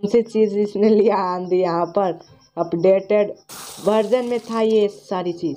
सी चीज़ इसने लिया आंधी यहाँ पर अपडेटेड वर्जन में था ये सारी चीज़।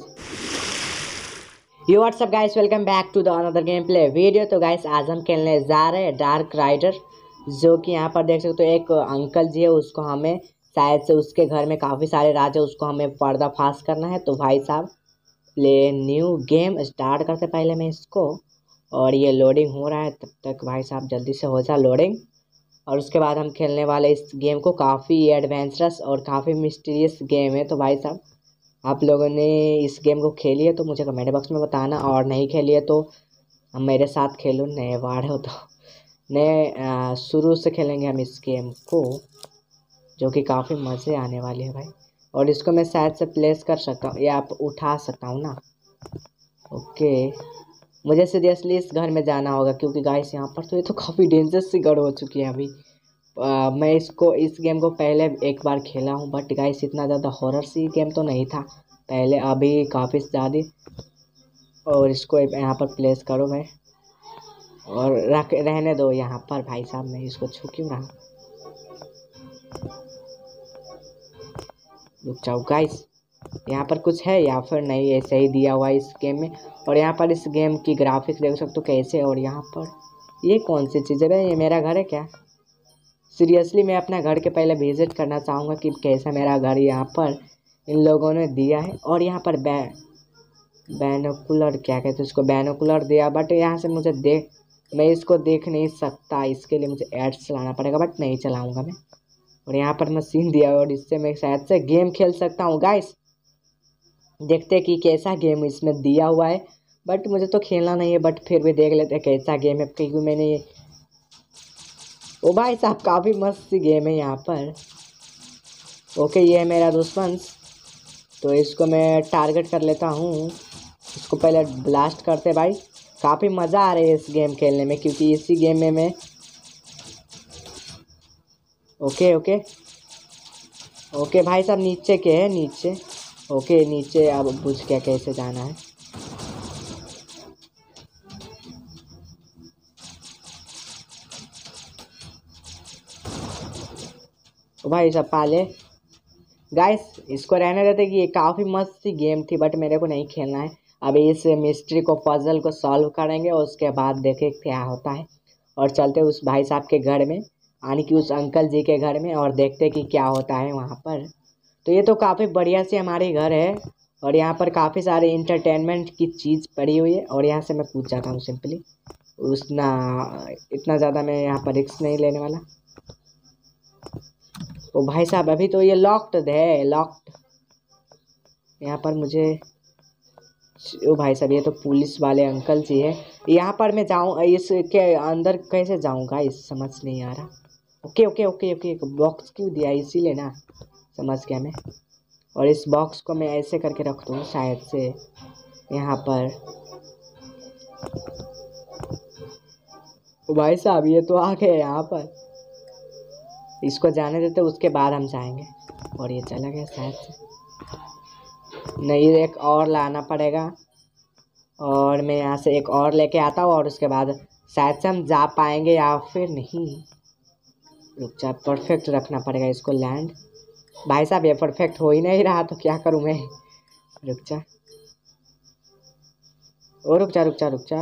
Yo what's up guys, welcome back to the another game play video. तो गाइस आज हम खेलने जा रहे हैं डार्क राइडर, जो कि यहाँ पर देख सकते हो एक अंकल जी है, उसको हमें शायद से उसके घर में काफ़ी सारे राज है, उसको हमें पर्दाफाश करना है। तो भाई साहब प्ले न्यू गेम स्टार्ट करते पहले मैं इसको, और ये लोडिंग हो रहा है, तब तक भाई साहब जल्दी से हो जाए लोडिंग। और उसके बाद हम खेलने वाले इस गेम को, काफ़ी एडवेंचरस और काफ़ी मिस्टीरियस गेम है। तो भाई साहब आप लोगों ने इस गेम को खेली है तो मुझे कमेंट बॉक्स में बताना, और नहीं खेली है तो हम मेरे साथ खेलो, नए वार्ड हो तो नए शुरू से खेलेंगे हम इस गेम को, जो कि काफ़ी मज़े आने वाले हैं भाई। और इसको मैं शायद से प्लेस कर सकता हूँ या आप उठा सकता हूँ ना। ओके, मुझे सीरियसली इस घर में जाना होगा, क्योंकि गाइस यहाँ पर तो ये तो काफ़ी डेंजरस सी गढ़ हो चुकी है अभी। मैं इस गेम को पहले एक बार खेला हूँ, बट गाइस इतना ज़्यादा हॉरर सी गेम तो नहीं था पहले, अभी काफ़ी ज़्यादा। और इसको यहाँ पर प्लेस करो भाई, और रहने दो यहाँ पर भाई साहब, मैं इसको छू क्यों रहा। रुक जाओ गाइस, यहाँ पर कुछ है या फिर नहीं, ऐसे ही दिया हुआ है इस गेम में। और यहाँ पर इस गेम की ग्राफिक्स देख सकते हो कैसे। और यहाँ पर ये कौन सी चीज़ है, ये मेरा घर है क्या? सीरियसली मैं अपना घर के पहले विजिट करना चाहूँगा कि कैसा मेरा घर यहाँ पर इन लोगों ने दिया है। और यहाँ पर बैनोकुलर क्या कहते हैं उसको, बैनोकुलर दिया, बट यहाँ से मुझे मैं इसको देख नहीं सकता, इसके लिए मुझे एड्स चलाना पड़ेगा, बट नहीं चलाऊँगा मैं। और यहाँ पर मशीन दिया है, और इससे मैं शायद से गेम खेल सकता हूँ गाइस। देखते हैं कि कैसा गेम इसमें दिया हुआ है, बट मुझे तो खेलना नहीं है, बट फिर भी देख लेते हैं कैसा गेम है, क्योंकि मैंने ये ओ भाई साहब काफ़ी मस्त सी गेम है यहाँ पर। ओके, ये है मेरा दुश्मन, तो इसको मैं टारगेट कर लेता हूँ। इसको पहले ब्लास्ट करते भाई, काफ़ी मज़ा आ रही है इस गेम खेलने में, क्योंकि इसी गेम में मैं ओके ओके ओके भाई साहब नीचे के है, नीचे। ओके नीचे, अब बुझ गया कैसे जाना है। ओ भाई साहब पाले गाइस, इसको रहने देते कि ये काफ़ी मस्त सी गेम थी, बट मेरे को नहीं खेलना है। अभी इस मिस्ट्री को, पजल को सॉल्व करेंगे, और उसके बाद देखें क्या होता है। और चलते उस भाई साहब के घर में, यानी कि उस अंकल जी के घर में, और देखते कि क्या होता है वहाँ पर। तो ये तो काफ़ी बढ़िया सी हमारी घर है, और यहाँ पर काफ़ी सारे इंटरटेनमेंट की चीज़ पड़ी हुई है। और यहाँ से मैं कूद जाता हूँ सिंपली, इतना ज़्यादा मैं यहाँ पर रिस्क नहीं लेने वाला। ओ भाई साहब अभी तो ये लॉक्ड है, लॉक्ड। यहाँ पर मुझे, ओ भाई साहब ये तो पुलिस वाले अंकल जी है। यहाँ पर मैं जाऊँ, इसके अंदर कैसे जाऊँगा, इस समझ नहीं आ रहा। Okay okay okay okay, box क्यों दिया, इसीलिए ना, समझ गया मैं। और इस बॉक्स को मैं ऐसे करके रख दूँ शायद से यहाँ पर। ओ भाई साहब ये तो आ गए यहाँ पर, इसको जाने देते, उसके बाद हम जाएंगे। और ये चला गया शायद से, नहीं एक और लाना पड़ेगा, और मैं यहाँ से एक और लेके आता हूँ, और उसके बाद शायद से हम जा पाएंगे या फिर नहीं। रुक जा, परफेक्ट रखना पड़ेगा इसको लैंड। भाई साहब ये परफेक्ट हो ही नहीं रहा, तो क्या करूँ मैं। रुक जा, ओ रुक जा रुक जा रुक जा।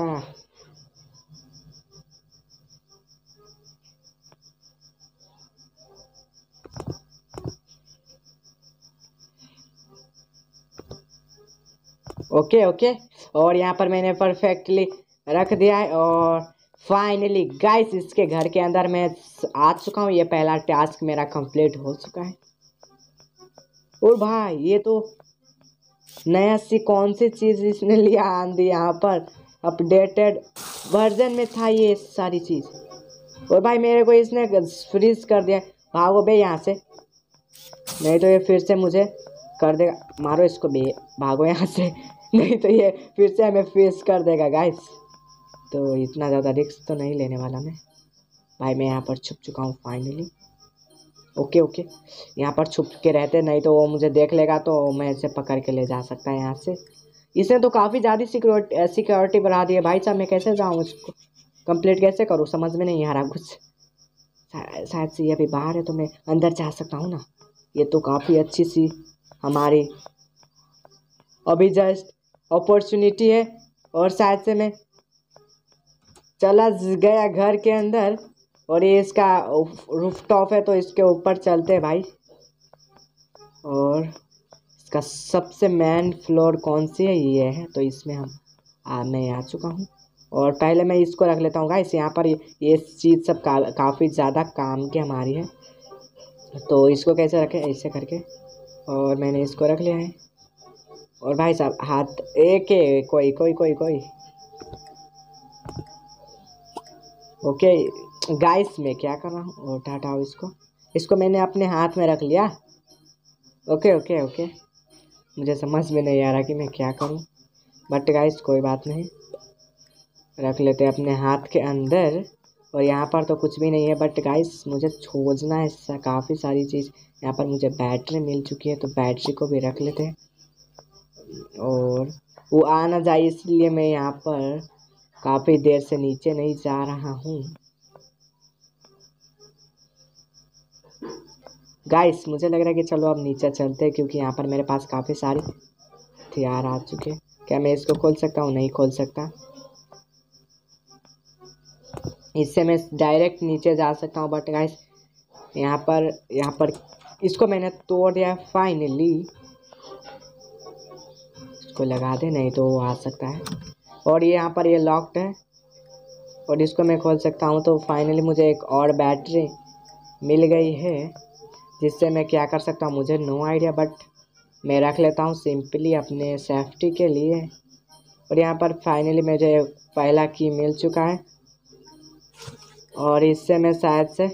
ओके ओके, और यहाँ पर मैंने परफेक्टली रख दिया है। और फाइनली गाइस इसके घर के अंदर मैं आ चुका हूँ, ये पहला टास्क मेरा कंप्लीट हो चुका है। और भाई ये तो नया सी कौन सी चीज़ इसने लिया आंधी यहाँ पर अपडेटेड वर्जन में था ये सारी चीज़। और भाई मेरे को इसने फ्रीज कर दिया, भागो बे यहाँ से, नहीं तो ये फिर से मुझे कर देगा। मारो इसको बे, भागो यहाँ से, नहीं तो ये फिर से हमें फेस कर देगा गाइस। तो इतना ज़्यादा रिस्क तो नहीं लेने वाला मैं भाई। मैं यहाँ पर छुप चुका हूँ फाइनली। ओके ओके, यहाँ पर छुप के रहते, नहीं तो वो मुझे देख लेगा, तो मैं इसे पकड़ के ले जा सकता है यहाँ से। इसने तो काफ़ी ज़्यादा सिक्योरिटी बढ़ा दी है भाई साहब। मैं कैसे जाऊँ, इसको कंप्लीट कैसे करूँ, समझ में नहीं आ रहा कुछ। शायद से ये अभी बाहर है तो मैं अंदर जा सकता हूँ ना। ये तो काफ़ी अच्छी सी हमारी अभी जस्ट अपॉर्चुनिटी है। और शायद से मैं चला गया घर के अंदर और ये इसका रूफ टॉप है तो इसके ऊपर चलते हैं भाई। और इसका सबसे मेन फ्लोर कौन सी है, ये है। तो इसमें मैं आ चुका हूँ और पहले मैं इसको रख लेता हूँ गाइस। यहाँ पर ये चीज़ सब काफ़ी ज़्यादा काम की हमारी है। तो इसको कैसे रखें, ऐसे करके। और मैंने इसको रख लिया है। और भाई साहब हाथ एक है, कोई कोई कोई कोई ओके गाइस मैं क्या कर रहा हूँ, हटाओ इसको मैंने अपने हाथ में रख लिया। ओके ओके ओके मुझे समझ में नहीं आ रहा कि मैं क्या करूँ, बट गाइस कोई बात नहीं, रख लेते हैं अपने हाथ के अंदर। और यहाँ पर तो कुछ भी नहीं है, बट गाइस मुझे खोजना है काफ़ी सारी चीज़। यहाँ पर मुझे बैटरी मिल चुकी है तो बैटरी को भी रख लेते हैं। और वो आ ना जाए इसलिए मैं यहाँ पर काफ़ी देर से नीचे नहीं जा रहा हूँ। गाइस मुझे लग रहा है कि चलो अब नीचे चलते हैं, क्योंकि यहाँ पर मेरे पास काफ़ी सारे हथियार आ चुके हैं। क्या मैं इसको खोल सकता हूँ? नहीं खोल सकता। इससे मैं डायरेक्ट नीचे जा सकता हूँ, बट गाइस यहाँ पर इसको मैंने तोड़ दिया फाइनली। इसको लगा दे, नहीं तो वो आ सकता है। और ये यहाँ पर ये लॉक्ड है और इसको मैं खोल सकता हूँ। तो फाइनली मुझे एक और बैटरी मिल गई है, जिससे मैं क्या कर सकता हूँ मुझे नो आइडिया, बट मैं रख लेता हूँ सिंपली अपने सेफ्टी के लिए। और यहाँ पर फाइनली मुझे पहला की मिल चुका है और इससे मैं शायद से,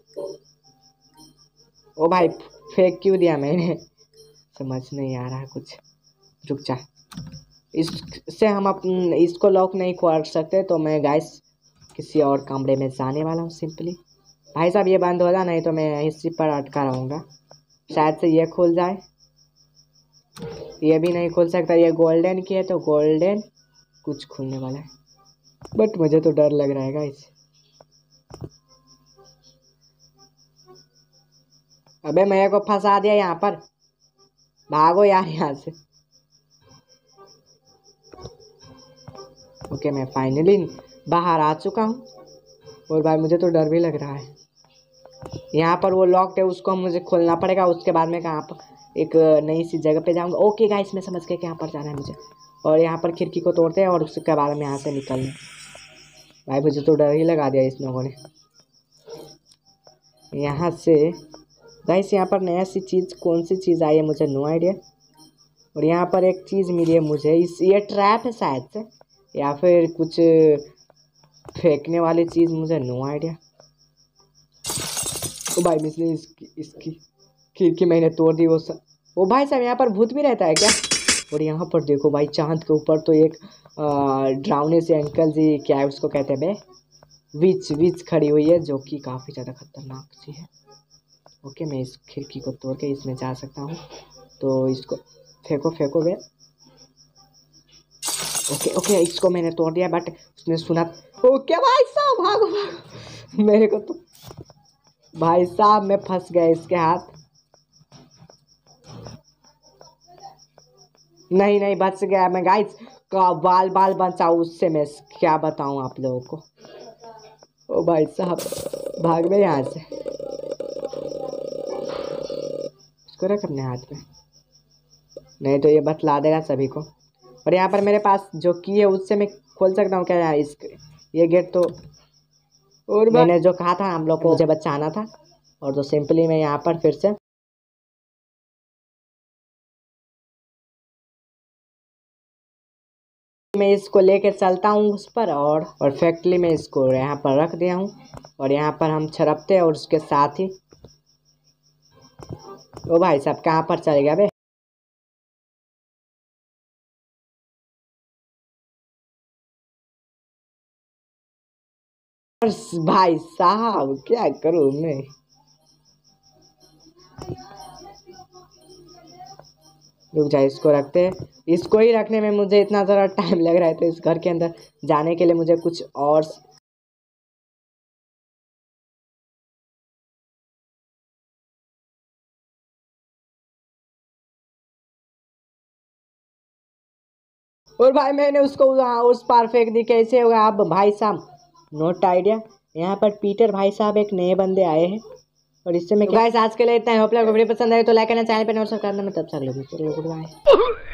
ओ भाई फेंक क्यों दिया मैंने, समझ नहीं आ रहा कुछ, रुक जा। इससे हम इसको लॉक नहीं कर सकते, तो मैं गाइस किसी और कमरे में जाने वाला हूँ सिंपली। भाई साहब ये बंद हो जाए, नहीं तो मैं इसी पर अटका रहूँगा। शायद से ये खुल जाए, ये भी नहीं खुल सकता। ये गोल्डन की है तो गोल्डन कुछ खुलने वाला है, बट मुझे तो डर लग रहा है गाइस। अबे मेरे को फंसा दिया यहाँ पर, भागो यार यहाँ से। ओके मैं फाइनली बाहर आ चुका हूँ और भाई मुझे तो डर भी लग रहा है। यहाँ पर वो लॉक्ड है, उसको मुझे खोलना पड़ेगा। उसके बाद मैं कहाँ पर एक नई सी जगह पे जाऊँगा। ओके गाइस मैं समझ गया कि यहाँ पर जाना है मुझे। और यहाँ पर खिड़की को तोड़ते हैं और उसके बाद में यहाँ से निकलना। भाई मुझे तो डर ही लगा दिया इस लोगों ने। यहाँ से गाइस यहाँ पर नया सी चीज़, कौन सी चीज़ आई है मुझे नो आइडिया। और यहाँ पर एक चीज़ मिली है मुझे, ये ट्रैप है शायद से, या फिर कुछ फेंकने वाली चीज़, मुझे नो आइडिया। ओ भाई मिसने इसकी खिड़की मैंने तोड़ दी। ओ भाई साहब यहाँ पर भूत भी रहता है क्या? और यहाँ पर देखो भाई चांद के ऊपर तो एक ड्राउने से अंकल जी, क्या है उसको कहते हैं बे, विच खड़ी हुई है, जो कि काफ़ी ज़्यादा खतरनाक सी है। ओके मैं इस खिड़की को तोड़ के इसमें जा सकता हूँ, तो इसको फेंको बे। ओके ओके इसको मैंने तोड़ दिया, बट उसने सुना। ओके भाई साहब भागो मेरे को तो, भाई साहब मैं फंस गया इसके हाथ। नहीं बच गया मैं गाइस, का बाल बचाओ उससे, मैं क्या बताऊं आप लोगों को। ओ भाई साहब भाग गए यहाँ से, इसको रख अपने हाथ में, नहीं तो ये बतला देगा सभी को। और यहाँ पर मेरे पास जो की है उससे मैं खोल सकता हूँ क्या यार ये गेट तो। और मैंने जो कहा था हम लोग को मुझे बचाना था, और तो सिंपली मैं यहाँ पर फिर से मैं इसको लेके चलता हूँ उस पर, और परफेक्टली मैं इसको यहाँ पर रख दिया हूँ। और यहाँ पर हम छरपते हैं और उसके साथ ही, ओ भाई साहब कहाँ पर चले गया बे। भाई साहब क्या करूँ मैं, रुक जाए इसको रखते हैं। इसको ही रखने में मुझे इतना ज़्यादा टाइम लग रहा है, तो इस घर के अंदर जाने के लिए मुझे कुछ और और भाई मैंने उसको उस पार फेंक दी, कैसे होगा आप भाई साहब? Not idea. यहाँ पर पीटर भाई साहब एक नए बंदे आए हैं और इससे मैं गाइस आज के लिए इतना है। होप आपको वीडियो पसंद आए तो लाइक करना, चैनल पर नोट करना। मैं तब तक लोग गुड बाय।